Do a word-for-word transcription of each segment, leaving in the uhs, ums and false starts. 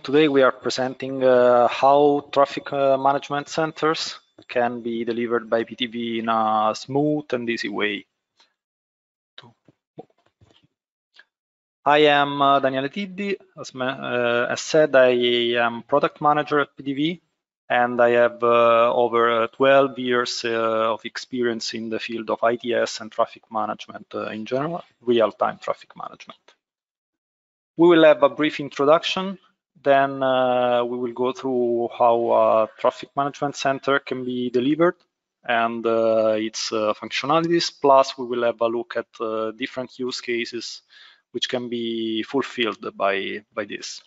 Today we are presenting uh, how traffic uh, management centers can be delivered by P T V in a smooth and easy way. I am uh, Daniele Tiddi. As, uh, as said, I am product manager at P T V, and I have uh, over twelve years uh, of experience in the field of I T S and traffic management uh, in general, real-time traffic management. We will have a brief introduction, then uh, we will go through how a traffic management center can be delivered and uh, its uh, functionalities, plus we will have a look at uh, different use cases which can be fulfilled by, by this.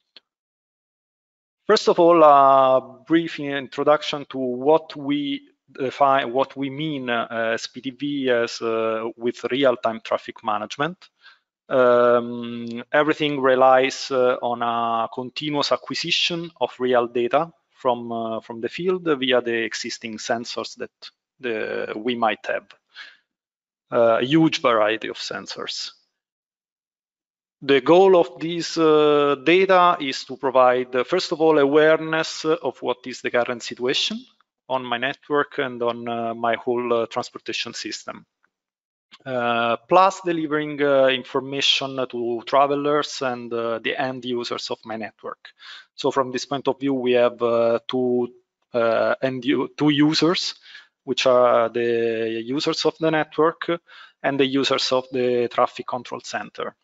First of all, a brief introduction to what we define, what we mean uh, as P T V as uh, with real-time traffic management. Um, everything relies uh, on a continuous acquisition of real data from uh, from the field via the existing sensors that the, we might have. Uh, a huge variety of sensors. The goal of this uh, data is to provide, uh, first of all, awareness of what is the current situation on my network and on uh, my whole uh, transportation system. Uh, plus delivering uh, information to travelers and uh, the end users of my network. So from this point of view, we have uh, two uh, end two users, which are the users of the network and the users of the traffic control center,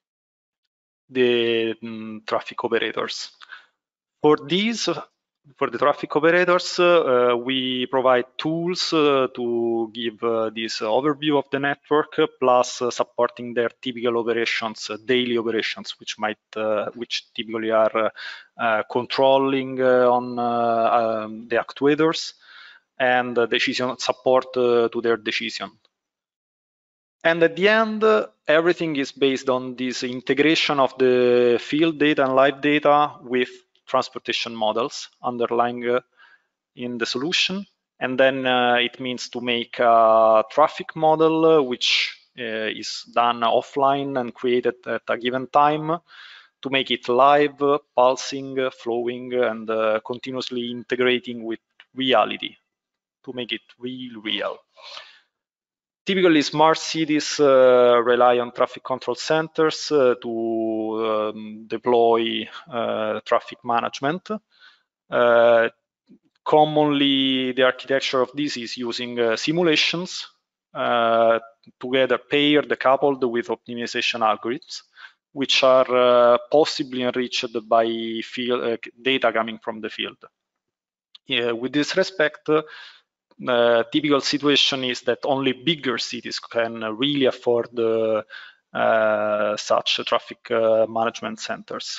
the um, traffic operators. For these, for the traffic operators, uh, we provide tools uh, to give uh, this overview of the network, plus uh, supporting their typical operations, uh, daily operations, which might, uh, which typically are uh, uh, controlling uh, on uh, um, the actuators and uh, decision support uh, to their decision. And at the end, uh, everything is based on this integration of the field data and live data with transportation models underlying uh, in the solution. And then uh, it means to make a traffic model uh, which uh, is done offline and created at a given time to make it live, uh, pulsing, uh, flowing, and uh, continuously integrating with reality to make it real, real. Typically, smart cities uh, rely on traffic control centers uh, to um, deploy uh, traffic management. Uh, commonly, the architecture of this is using uh, simulations uh, together paired, coupled with optimization algorithms, which are uh, possibly enriched by field, uh, data coming from the field. Yeah, with this respect, uh, Uh, typical situation is that only bigger cities can really afford uh, uh, such traffic uh, management centers,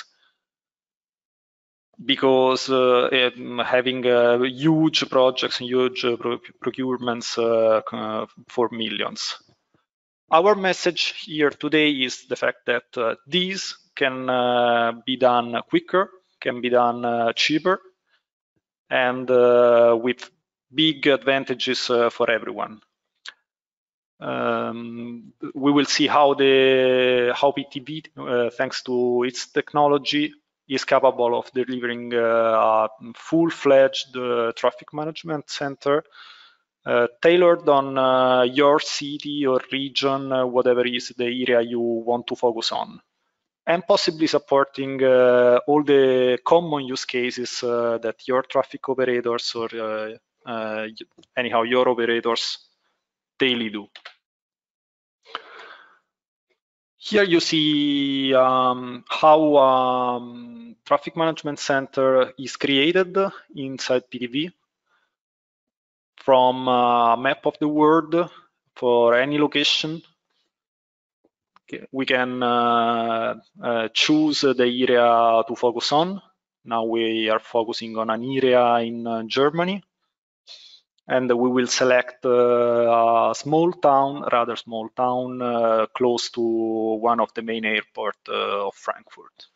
because uh, it, having uh, huge projects and huge uh, procurements uh, uh, for millions. Our message here today is the fact that uh, these can uh, be done quicker, can be done uh, cheaper, and uh, with big advantages uh, for everyone. Um, we will see how the how P T V, uh, thanks to its technology, is capable of delivering uh, a full-fledged uh, traffic management center uh, tailored on uh, your city or region, uh, whatever is the area you want to focus on, and possibly supporting uh, all the common use cases uh, that your traffic operators or uh, uh, anyhow your operators daily do. Here you see um, how um, traffic management center is created inside P T V from a map of the world for any location. We can uh, uh, choose the area to focus on. Now we are focusing on an area in uh, Germany. And we will select uh, a small town, rather small town, uh, close to one of the main airports uh, of Frankfurt.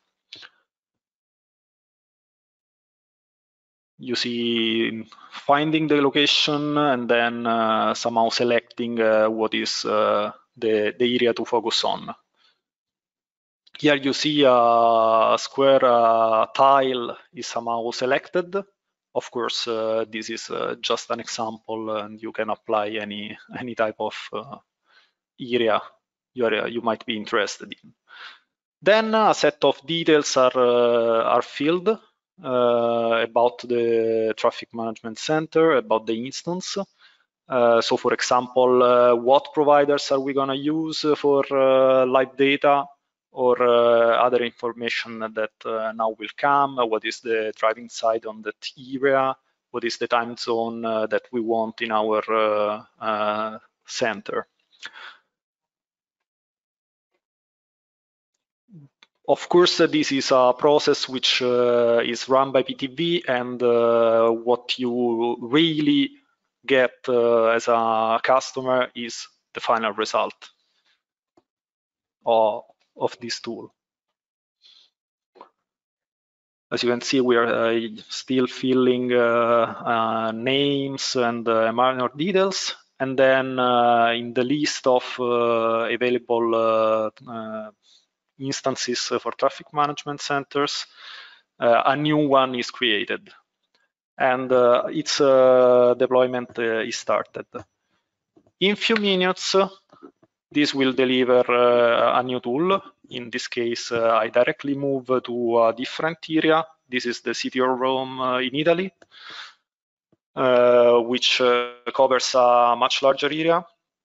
You see finding the location and then uh, somehow selecting uh, what is uh, the, the area to focus on. Here you see a square uh, tile is somehow selected. Of course, uh, this is uh, just an example, and you can apply any any type of uh, area you, are, you might be interested in. Then a set of details are uh, are filled uh, about the traffic management center, about the instance. Uh, so, for example, uh, what providers are we going to use for uh, live data, or uh, other information that uh, now will come? What is the driving side on that area? What is the time zone uh, that we want in our uh, uh, center? Of course, uh, this is a process which uh, is run by P T V, and uh, what you really get uh, as a customer is the final result of, of this tool. As you can see, we are uh, still filling uh, uh, names and uh, minor details, and then uh, in the list of uh, available uh, uh, instances for traffic management centers, uh, a new one is created, and uh, its uh, deployment uh, is started. In few minutes, this will deliver uh, a new tool. In this case, uh, I directly move to a different area. This is the city of Rome uh, in Italy, uh, which uh, covers a much larger area,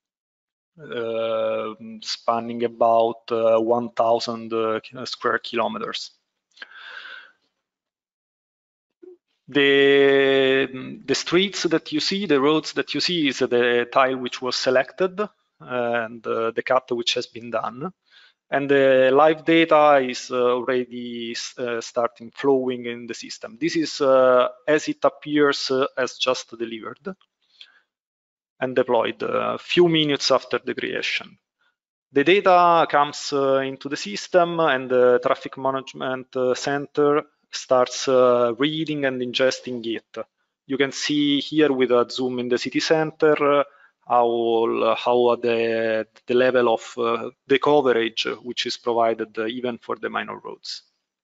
uh, spanning about uh, one thousand uh, square kilometers. The, the streets that you see, the roads that you see, is the tile which was selected, and uh, the cut which has been done. And the live data is uh, already uh, starting flowing in the system. This is uh, as it appears uh, as just delivered and deployed a few minutes after the creation. The data comes uh, into the system, and the traffic management uh, center starts uh, reading and ingesting it. You can see here with a zoom in the city center uh, how, how the, the level of uh, the coverage which is provided uh, even for the minor roads.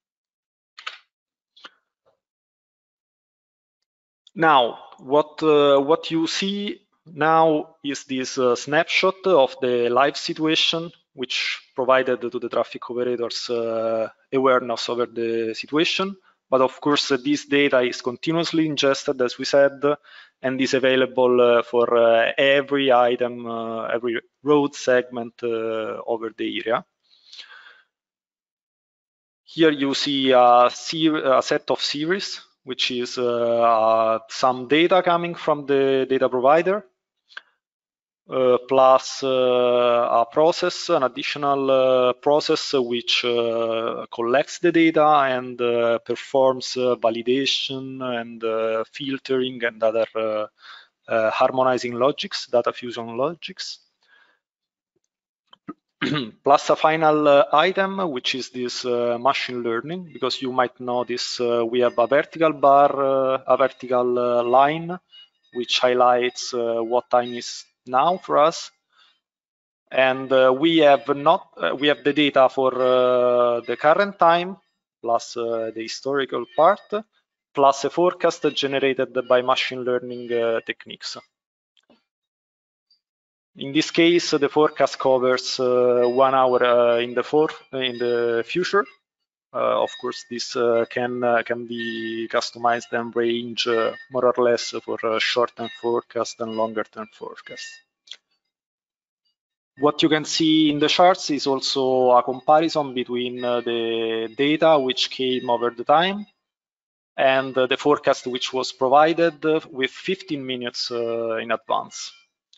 Now, what, uh, what you see now is this uh, snapshot of the live situation, which provided to the traffic operators uh, awareness over the situation. But of course, uh, this data is continuously ingested, as we said, and is available uh, for uh, every item, uh, every road segment uh, over the area. Here you see a, a set of series, which is uh, some data coming from the data provider, uh, plus uh, a process, an additional uh, process which uh, collects the data and uh, performs uh, validation and uh, filtering and other uh, uh, harmonizing logics, data fusion logics. Plus a final uh, item, which is this uh, machine learning, because you might notice uh, we have a vertical bar, uh, a vertical uh, line, which highlights uh, what time is now for us. And uh, we have not uh, we have the data for uh, the current time, plus uh, the historical part, plus a forecast generated by machine learning uh, techniques. In this case, the forecast covers uh, one hour uh, in the for in the future. Uh, of course, this uh, can uh, can be customized and range uh, more or less for uh, short-term forecast and longer-term forecast. What you can see in the charts is also a comparison between uh, the data which came over the time and uh, the forecast which was provided uh, with fifteen minutes uh, in advance.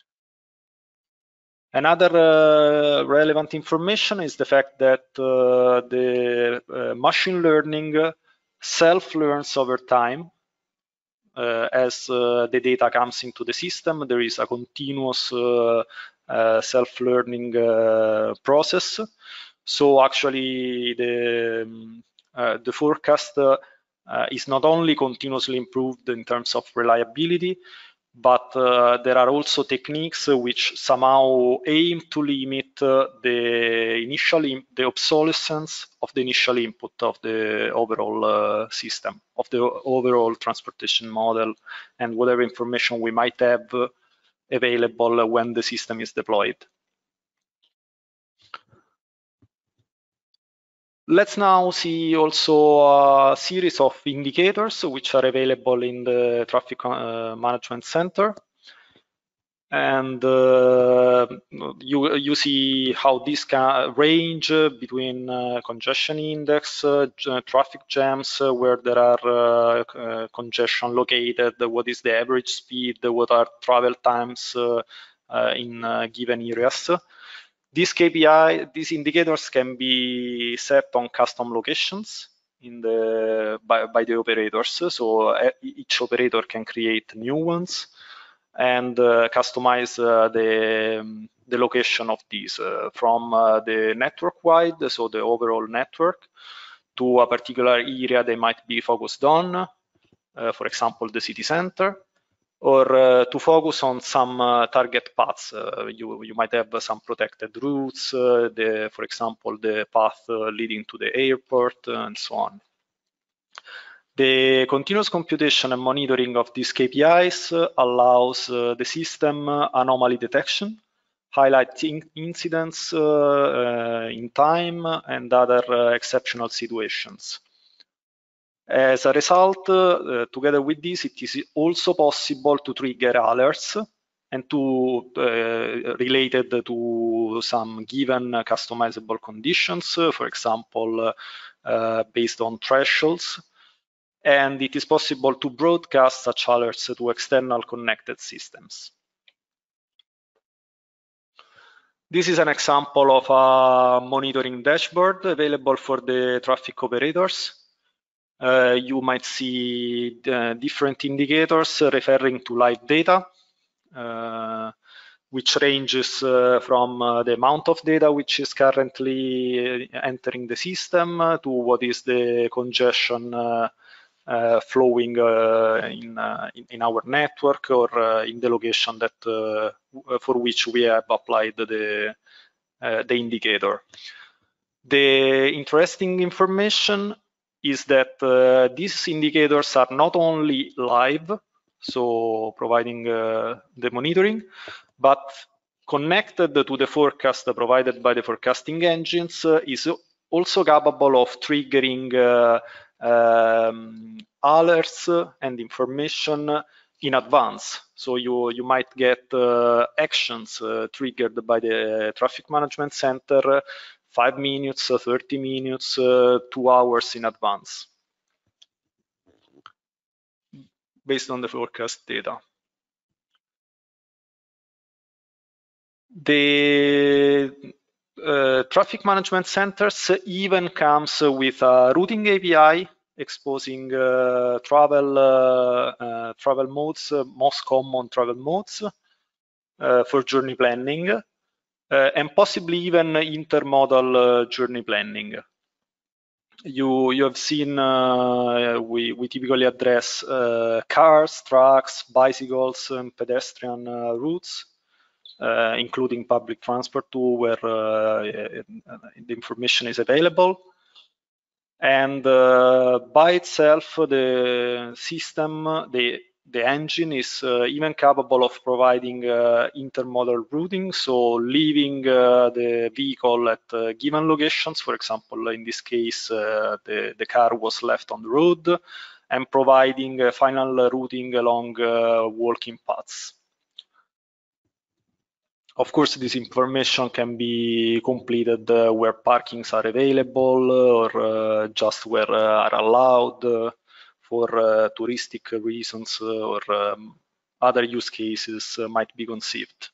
Another uh, relevant information is the fact that uh, the uh, machine learning self-learns over time. Uh, as uh, the data comes into the system, there is a continuous uh, uh, self-learning uh, process. So actually the, um, uh, the forecast uh, is not only continuously improved in terms of reliability, but uh, there are also techniques which somehow aim to limit uh, the initial the obsolescence of the initial input of the overall uh, system, of the overall transportation model, and whatever information we might have uh, available when the system is deployed. Let's now see also a series of indicators which are available in the Traffic uh, Management Center. And uh, you, you see how this can range between uh, congestion index, uh, traffic jams, uh, where there are uh, uh, congestion located, what is the average speed, what are travel times uh, uh, in uh, given areas. These K P I, these indicators can be set on custom locations in the by, by the operators. So uh, each operator can create new ones and uh, customize uh, the, um, the location of these uh, from uh, the network-wide, so the overall network, to a particular area they might be focused on, uh, for example, the city center, or uh, to focus on some uh, target paths. Uh, you, you might have uh, some protected routes, uh, the, for example, the path uh, leading to the airport, uh, and so on. The continuous computation and monitoring of these K P Is uh, allows uh, the system uh, anomaly detection, highlighting incidents uh, uh, in time and other uh, exceptional situations. As a result, uh, together with this, it is also possible to trigger alerts and to uh, related to some given customizable conditions, uh, for example, uh, based on thresholds. And it is possible to broadcast such alerts to external connected systems. This is an example of a monitoring dashboard available for the traffic operators. Uh, you might see the different indicators referring to live data, uh, which ranges uh, from uh, the amount of data which is currently entering the system uh, to what is the congestion uh, uh, flowing uh, in, uh, in, in our network or uh, in the location that uh, for which we have applied the, uh, the indicator. The interesting information is that uh, these indicators are not only live, so providing uh, the monitoring, but connected to the forecast provided by the forecasting engines uh, is also capable of triggering uh, um, alerts and information in advance. So you, you might get uh, actions uh, triggered by the Traffic Management Center five minutes, thirty minutes, uh, two hours in advance, based on the forecast data. The uh, Traffic Management Centers even comes with a routing A P I exposing uh, travel uh, uh, travel modes, uh, most common travel modes uh, for journey planning, uh, and possibly even intermodal uh, journey planning. You, you have seen uh, we, we typically address uh, cars, trucks, bicycles, and pedestrian uh, routes, uh, including public transport too, where uh, the information is available. And uh, by itself, the system, the the engine is uh, even capable of providing uh, intermodal routing, so leaving uh, the vehicle at uh, given locations. For example, in this case, uh, the, the car was left on the road, and providing uh, final routing along uh, walking paths. Of course, this information can be completed uh, where parkings are available or uh, just where uh, are allowed uh, for uh, touristic reasons or um, other use cases uh, might be conceived.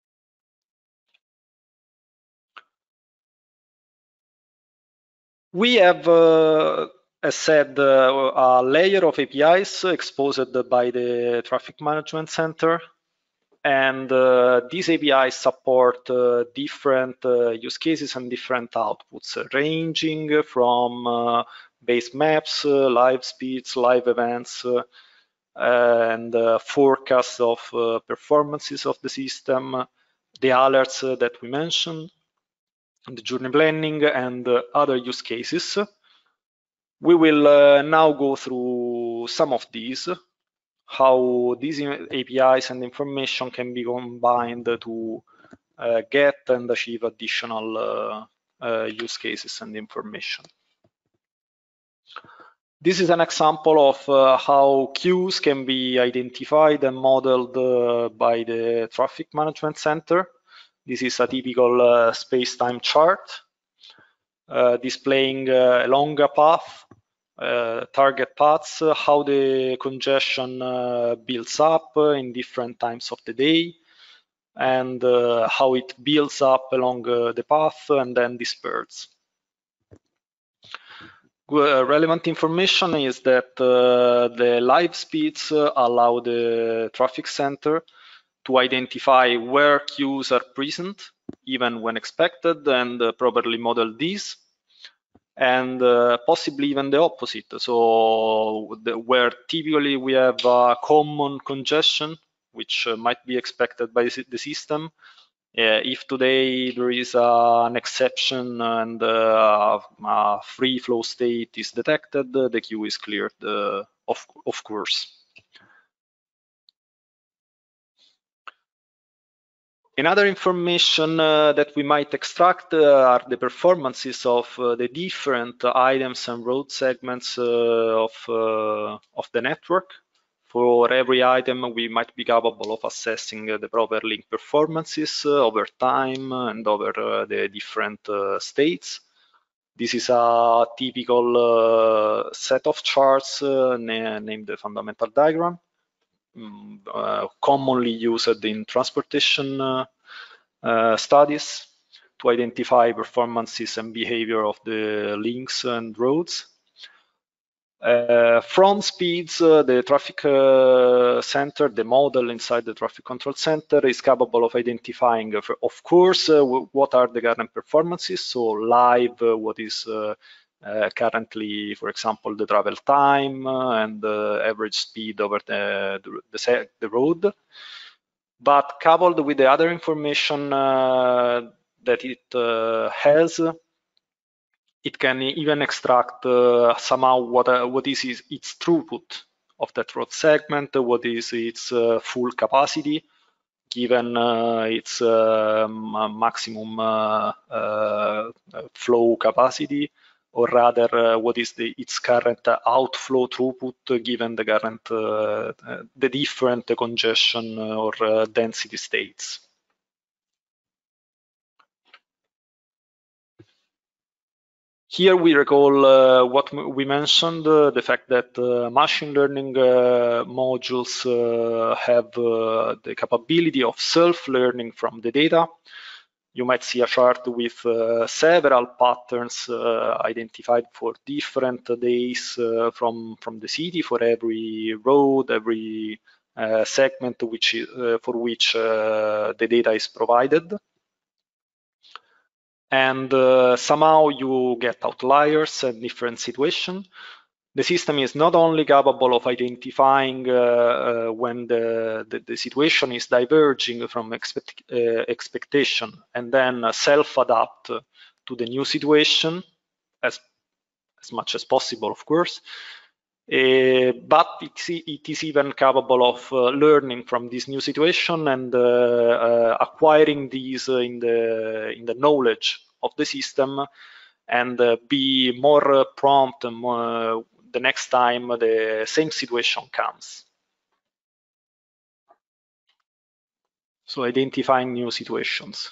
We have, uh, as said, uh, a layer of A P Is exposed by the Traffic Management Center. And uh, these A P Is support uh, different uh, use cases and different outputs, uh, ranging from uh, base maps, uh, live speeds, live events, uh, uh, and uh, forecasts of uh, performances of the system, the alerts uh, that we mentioned, the journey planning, and uh, other use cases. We will uh, now go through some of these, how these A P Is and information can be combined to uh, get and achieve additional uh, uh, use cases and information. This is an example of uh, how queues can be identified and modeled uh, by the Traffic Management Center. This is a typical uh, space-time chart uh, displaying uh, along a path, uh, target paths, uh, how the congestion uh, builds up uh, in different times of the day, and uh, how it builds up along uh, the path and then disperses. Uh, relevant information is that uh, the live speeds uh, allow the traffic center to identify where queues are present, even when expected, and uh, properly model these, and uh, possibly even the opposite. So the, where typically we have a common congestion, which uh, might be expected by the system, Uh, if today there is uh, an exception and uh, a free flow state is detected, uh, the queue is cleared, uh, of, of course. Another information uh, that we might extract uh, are the performances of uh, the different items and road segments uh, of, uh, of the network. For every item, we might be capable of assessing uh, the proper link performances uh, over time and over uh, the different uh, states. This is a typical uh, set of charts uh, na named the fundamental diagram, mm, uh, commonly used in transportation uh, uh, studies to identify performances and behavior of the links and roads. Uh, from speeds, uh, the traffic uh, center, the model inside the traffic control center is capable of identifying, uh, of course, uh, what are the current performances. So live, uh, what is uh, uh, currently, for example, the travel time uh, and the average speed over the, the, the, the road. But coupled with the other information uh, that it uh, has, it can even extract uh, somehow what uh, what is its, its throughput of that road segment, what is its uh, full capacity, given uh, its uh, maximum uh, uh, flow capacity, or rather uh, what is the, its current outflow throughput given the current uh, the different congestion or uh, density states. Here we recall uh, what we mentioned, uh, the fact that uh, machine learning uh, modules uh, have uh, the capability of self-learning from the data. You might see a chart with uh, several patterns uh, identified for different days uh, from, from the city, for every road, every uh, segment which, uh, for which uh, the data is provided. And uh, somehow you get outliers and different situations. The system is not only capable of identifying uh, uh, when the, the, the situation is diverging from expect, uh, expectation and then uh, self-adapt to the new situation as, as much as possible, of course. Uh, but it's, it is even capable of uh, learning from this new situation and uh, uh, acquiring these uh, in the in the knowledge of the system, and uh, be more uh, prompt and more, the next time the same situation comes. So identifying new situations.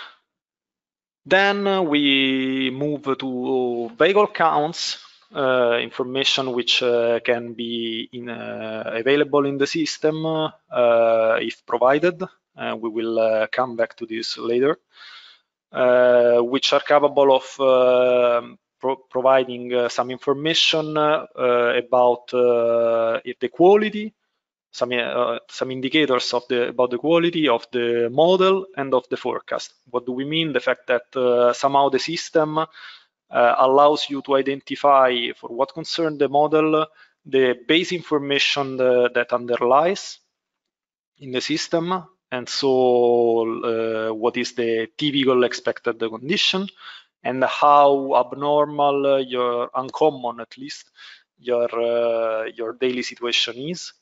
Then uh, we move to vehicle counts. Uh, information which uh, can be in, uh, available in the system uh, if provided. Uh, we will uh, come back to this later, uh, which are capable of uh, pro providing uh, some information uh, about uh, the quality, some uh, some indicators of the about the quality of the model and of the forecast. What do we mean? The fact that uh, somehow the system Uh, allows you to identify, for what concerns the model, the base information the, that underlies in the system, and so uh, what is the typical expected condition, and how abnormal uh, your uncommon at least your uh, your daily situation is.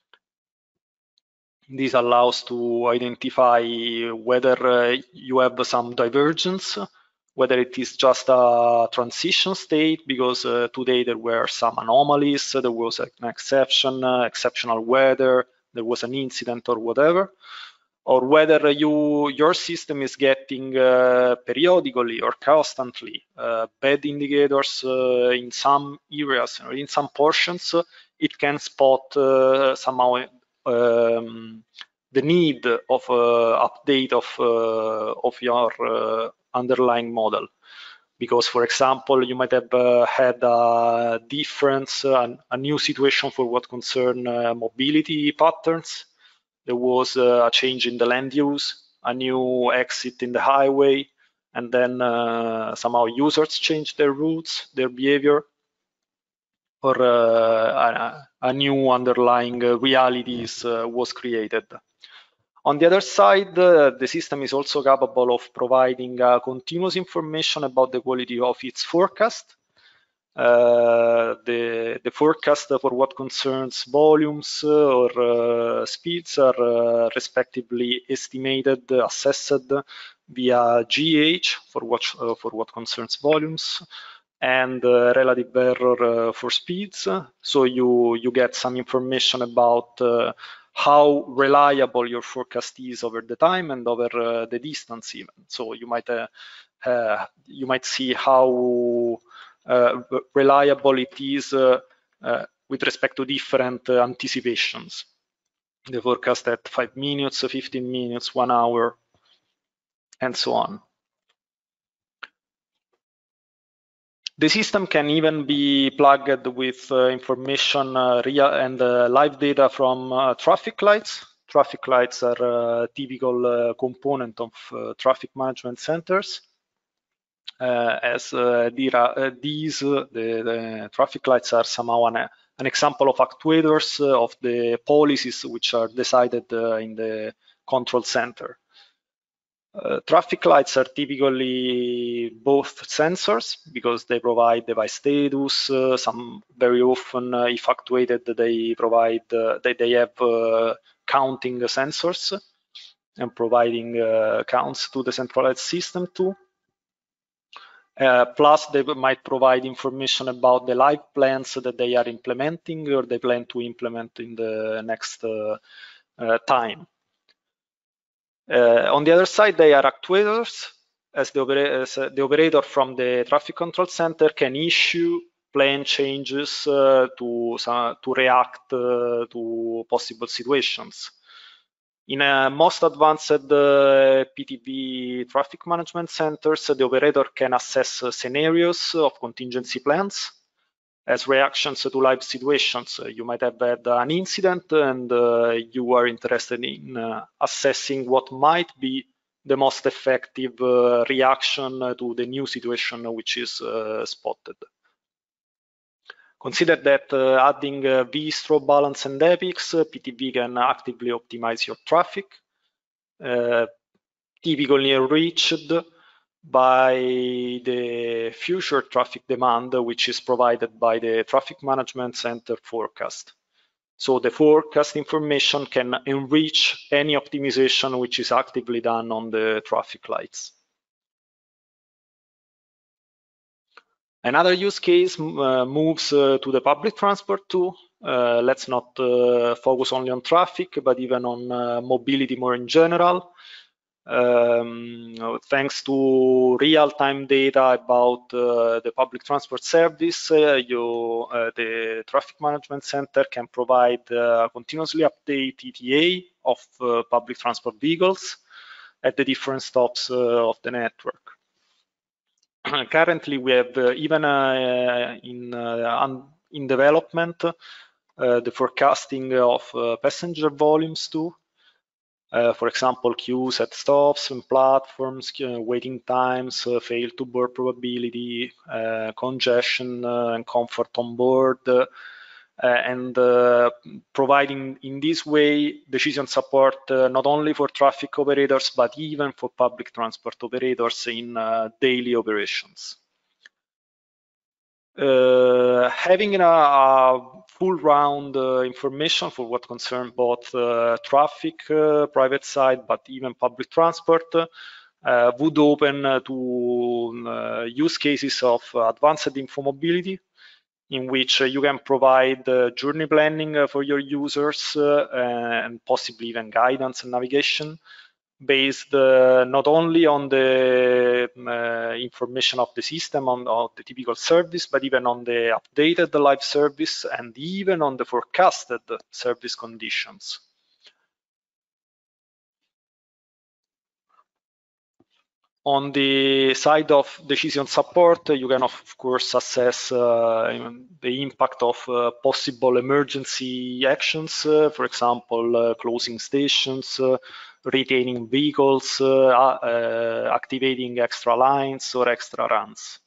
This allows to identify whether uh, you have some divergence, whether it is just a transition state, because uh, today there were some anomalies, there was an exception, uh, exceptional weather, there was an incident or whatever, or whether you your system is getting uh, periodically or constantly uh, bad indicators uh, in some areas or in some portions. It can spot uh, somehow um, the need of uh, update of uh, of your uh, underlying model. Because, for example, you might have uh, had a difference, uh, a new situation for what concern uh, mobility patterns. There was uh, a change in the land use, a new exit in the highway, and then uh, somehow users changed their routes, their behavior, or uh, a, a new underlying uh, realities uh, was created. On the other side, uh, the system is also capable of providing uh, continuous information about the quality of its forecast. Uh, the, the forecast for what concerns volumes or uh, speeds are uh, respectively estimated, assessed via G H for what, uh, for what concerns volumes, and uh, relative error uh, for speeds. So you, you get some information about uh, how reliable your forecast is over the time and over uh, the distance even. So you might, uh, uh, you might see how Uh, reliable it is uh, uh, with respect to different uh, anticipations. The forecast at five minutes, fifteen minutes, one hour, and so on. The system can even be plugged with uh, information uh, real and uh, live data from uh, traffic lights. Traffic lights are a typical uh, component of uh, traffic management centers. Uh, as uh, uh, these, uh, the, the traffic lights are somehow an, an example of actuators uh, of the policies which are decided uh, in the control center. Uh, traffic lights are typically both sensors because they provide device status. Uh, some very often, uh, if actuated, they provide uh, they, they have uh, counting sensors and providing uh, counts to the centralized system too. Uh, plus, they might provide information about the live plans that they are implementing or they plan to implement in the next uh, uh, time. Uh, on the other side, they are actuators, as the, opera as the operator from the traffic control center can issue plan changes uh, to, uh, to react uh, to possible situations. In uh, most advanced uh, P T V traffic management centers, the operator can assess uh, scenarios of contingency plans as reactions to live situations. Uh, you might have had an incident and uh, you are interested in uh, assessing what might be the most effective uh, reaction to the new situation which is uh, spotted. Consider that uh, adding uh, vStrobe balance and epics, uh, P T V can actively optimize your traffic, uh, typically enriched by the future traffic demand, which is provided by the traffic management center forecast. So the forecast information can enrich any optimization which is actively done on the traffic lights. Another use case uh, moves uh, to the public transport too. Uh, let's not uh, focus only on traffic, but even on uh, mobility more in general. Um, thanks to real-time data about uh, the public transport service, uh, you, uh, the traffic management center can provide uh, continuously update E T A of uh, public transport vehicles at the different stops uh, of the network. Currently, we have uh, even uh, in, uh, in development uh, the forecasting of uh, passenger volumes too. Uh, for example, queues at stops and platforms, uh, waiting times, uh, fail to board probability, uh, congestion uh, and comfort on board, uh, uh, and uh, providing in this way decision support uh, not only for traffic operators but even for public transport operators in uh, daily operations. Uh, having a, a full round uh, information for what concerns both uh, traffic, uh, private side, but even public transport uh, would open uh, to uh, use cases of advanced infomobility, in which uh, you can provide uh, journey planning uh, for your users uh, and possibly even guidance and navigation, based uh, not only on the uh, information of the system, on, on the typical service, but even on the updated live service and even on the forecasted service conditions. On the side of decision support, you can of course assess uh, the impact of uh, possible emergency actions, uh, for example, uh, closing stations, uh, retaining vehicles, uh, uh, activating extra lines or extra runs.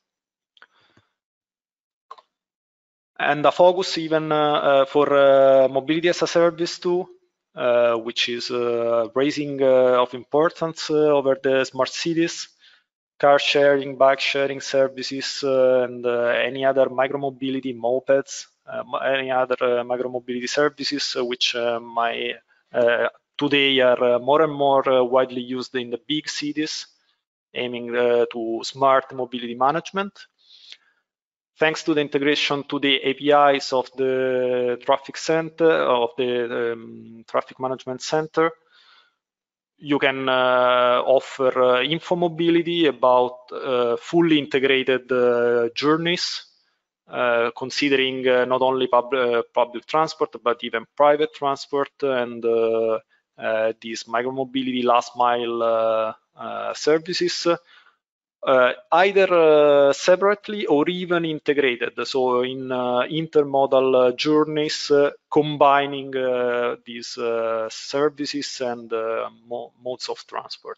And a focus even uh, uh, for uh, mobility as a service too, uh, which is uh, raising uh, of importance uh, over the smart cities. Car sharing, bike sharing services, uh, and uh, any other micromobility, mopeds, uh, any other uh, micromobility services, uh, which uh, my, uh, today are uh, more and more uh, widely used in the big cities, aiming uh, to smart mobility management. Thanks to the integration to the A P Is of the traffic center, of the um, traffic management center, you can uh, offer uh, infomobility about uh, fully integrated uh, journeys, uh, considering uh, not only pub uh, public transport, but even private transport and uh, uh, these micromobility last mile uh, uh, services, uh, either uh, separately or even integrated. So in uh, intermodal uh, journeys, uh, combining uh, these uh, services and uh, mo modes of transport.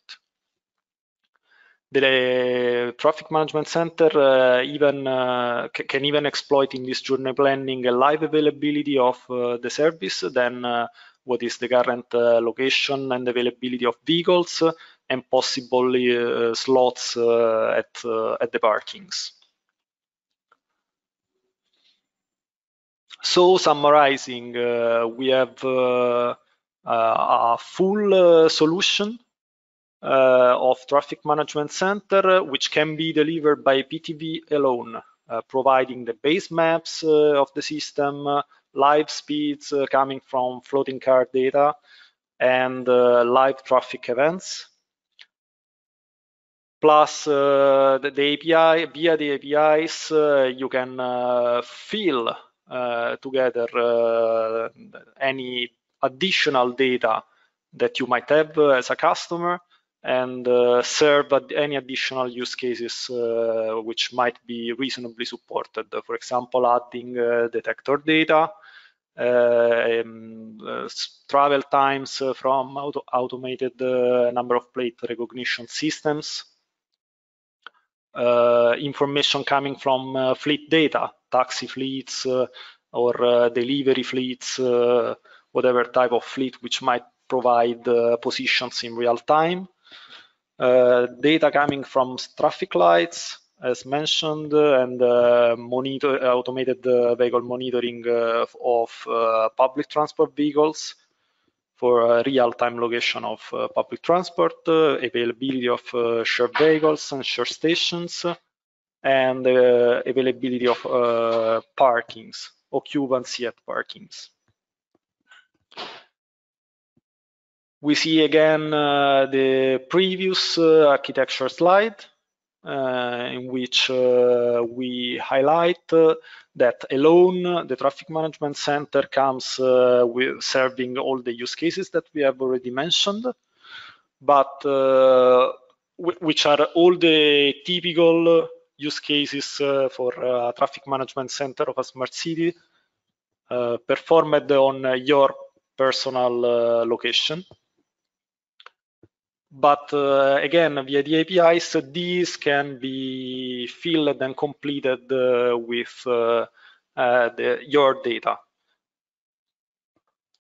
The traffic management center uh, even uh, can even exploit in this journey planning a live availability of uh, the service, then uh, what is the current uh, location and availability of vehicles, uh, and possibly uh, slots uh, at, uh, at the parkings. So summarizing, uh, we have uh, a full uh, solution Uh, of traffic management center, which can be delivered by P T V alone, uh, providing the base maps uh, of the system, uh, live speeds uh, coming from floating car data, and uh, live traffic events. Plus uh, the, the A P I, via the A P Is, uh, you can uh, fill uh, together uh, any additional data that you might have uh, as a customer, and uh, serve any additional use cases uh, which might be reasonably supported. For example, adding uh, detector data, uh, um, uh, travel times uh, from auto automated uh, number of plate recognition systems, uh, information coming from uh, fleet data, taxi fleets uh, or uh, delivery fleets, uh, whatever type of fleet which might provide uh, positions in real time. Uh, data coming from traffic lights, as mentioned, and uh, monitor, automated uh, vehicle monitoring uh, of uh, public transport vehicles for uh, real-time location of uh, public transport, uh, availability of uh, shared vehicles and shared stations, and uh, availability of uh, parkings, occupancy at parkings. We see again uh, the previous uh, architecture slide, uh, in which uh, we highlight uh, that alone the traffic management center comes uh, with serving all the use cases that we have already mentioned, but uh, which are all the typical use cases uh, for a traffic management center of a smart city uh, performed on uh, your personal uh, location. But uh, again, via the A P Is, these can be filled and completed uh, with uh, uh, the, your data.